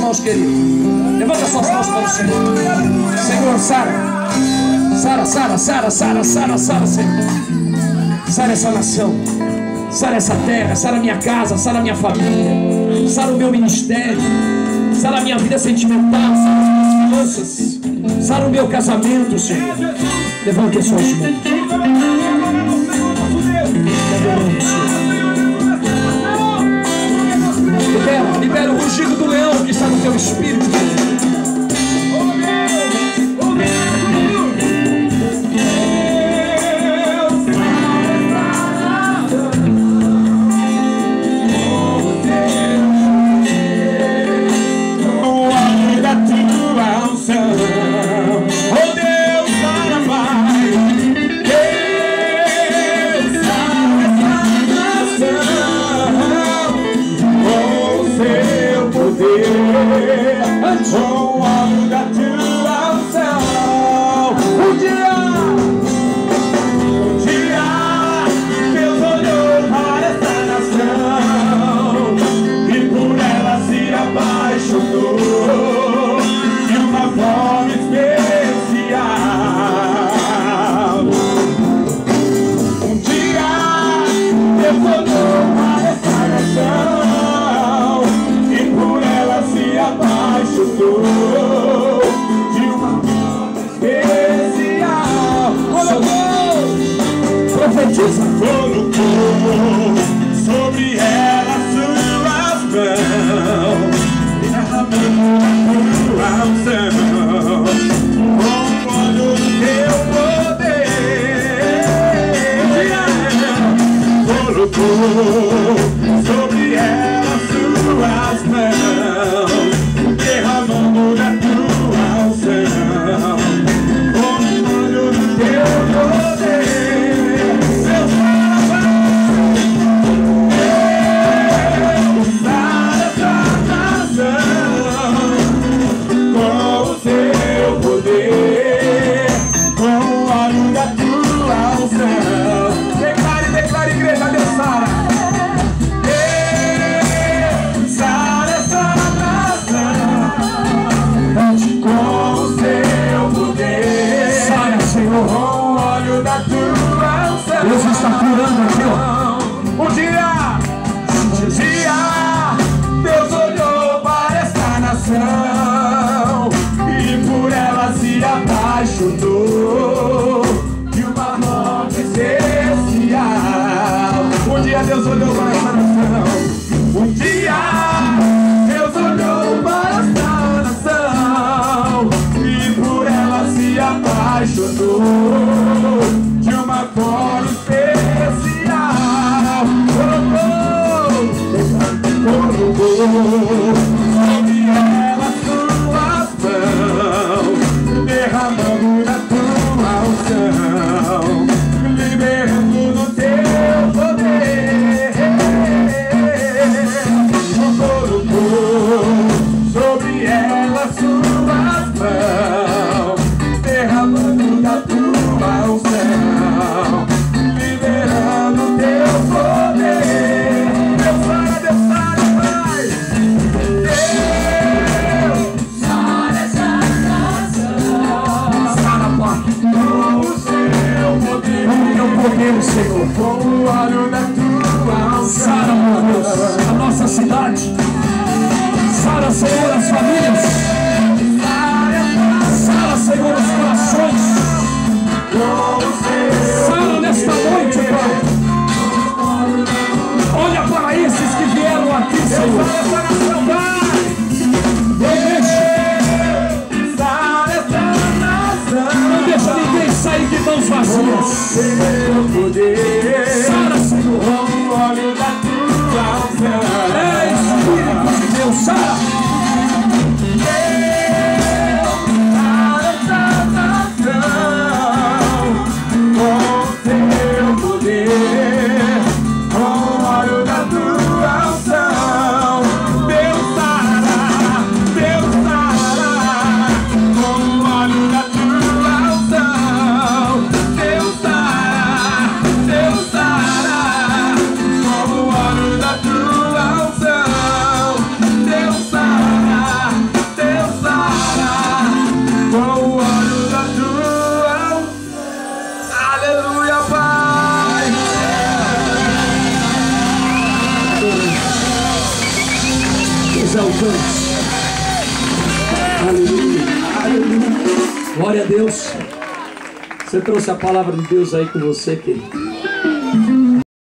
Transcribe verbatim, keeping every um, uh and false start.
mãos, querido. Levanta suas mãos para o Senhor. Senhor, sara. Sara, sara, sara, sara, sara, sara, Senhor. Sara essa nação. Sara essa terra. Sara minha casa. Sara minha família. Sara o meu ministério. Sara a minha vida sentimental. Sara as minhas finanças. Sara o meu casamento, Senhor. Levante as suas mãos. Libera, libera o rugido do leão que está no teu espírito. Sobre ela suas mãos, derramando a unção, com óleo do teu poder. Colocou sobre ela suas mãos, derramando da tua unção, com óleo do teu poder. Deus está curando aqui, ó. Um dia, um dia, Deus olhou para esta nação e por ela se apaixonou de uma forma especial. Um dia Deus olhou para esta nação. Um dia Deus olhou para esta nação e por ela se apaixonou de uma forma especial. Sobre ela suas mãos, derramando na tua unção, liberando no teu poder. Colocou sobre ela suas mãos, derramando da tua unção, liberando teu poder. Deus sara, Deus sara, Pai. Deus sara essa nação, sara, Pai, com o seu poder, com o teu poder, Senhor, com o óleo da tua unção. Sara, meu Deus, a nossa cidade. Sara, Senhor, as famílias. Sara, Senhor, os corações. Sara nesta noite, Pai. Olha para esses que vieram aqui, Senhor. Não deixa ninguém sair de mãos vazias. Sara, Senhor. É Espírito de Deus, Sara. exaltamos. Aleluia, aleluia. Glória a Deus. Você trouxe a palavra de Deus aí com você, querido.